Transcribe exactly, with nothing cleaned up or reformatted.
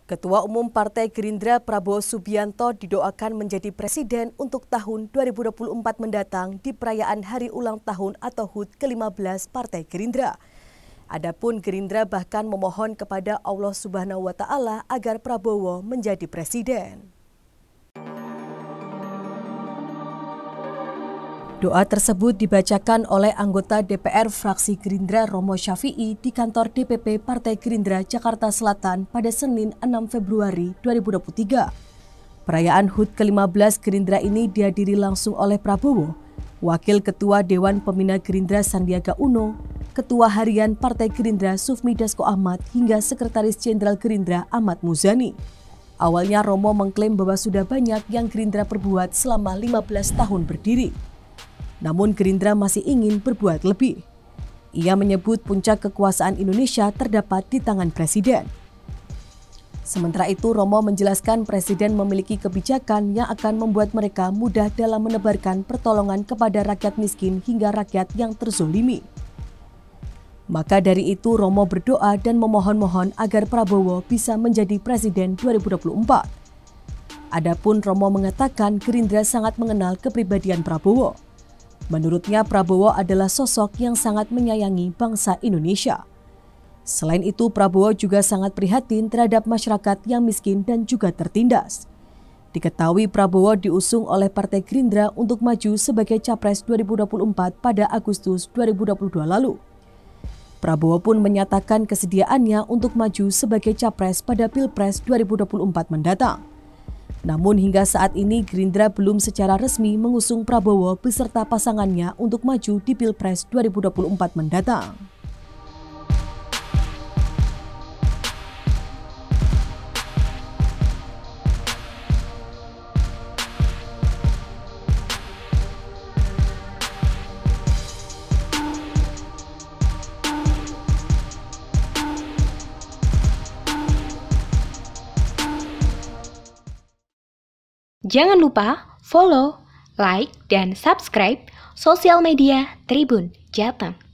Ketua Umum Partai Gerindra Prabowo Subianto didoakan menjadi presiden untuk tahun dua ribu dua puluh empat mendatang di perayaan Hari Ulang Tahun atau H U T ke lima belas Partai Gerindra. Adapun Gerindra bahkan memohon kepada Allah Subhanahu wa Ta'ala agar Prabowo menjadi presiden. Doa tersebut dibacakan oleh anggota D P R fraksi Gerindra Romo Syafi'i di kantor D P P Partai Gerindra Jakarta Selatan pada Senin enam Februari dua ribu dua puluh tiga. Perayaan H U T ke lima belas Gerindra ini dihadiri langsung oleh Prabowo, Wakil Ketua Dewan Pembina Gerindra Sandiaga Uno, Ketua Harian Partai Gerindra Sufmi Dasko Ahmad hingga Sekretaris Jenderal Gerindra Ahmad Muzani. Awalnya Romo mengklaim bahwa sudah banyak yang Gerindra perbuat selama lima belas tahun berdiri. Namun Gerindra masih ingin berbuat lebih. Ia menyebut puncak kekuasaan Indonesia terdapat di tangan Presiden. Sementara itu Romo menjelaskan Presiden memiliki kebijakan yang akan membuat mereka mudah dalam menebarkan pertolongan kepada rakyat miskin hingga rakyat yang terzolimi. Maka dari itu Romo berdoa dan memohon-mohon agar Prabowo bisa menjadi Presiden dua ribu dua puluh empat. Adapun Romo mengatakan Gerindra sangat mengenal kepribadian Prabowo. Menurutnya Prabowo adalah sosok yang sangat menyayangi bangsa Indonesia. Selain itu Prabowo juga sangat prihatin terhadap masyarakat yang miskin dan juga tertindas. Diketahui Prabowo diusung oleh Partai Gerindra untuk maju sebagai Capres dua ribu dua puluh empat pada Agustus dua ribu dua puluh dua lalu. Prabowo pun menyatakan kesediaannya untuk maju sebagai Capres pada Pilpres dua ribu dua puluh empat mendatang. Namun hingga saat ini Gerindra belum secara resmi mengusung Prabowo beserta pasangannya untuk maju di Pilpres dua ribu dua puluh empat mendatang. Jangan lupa follow, like, dan subscribe sosial media Tribun Jateng.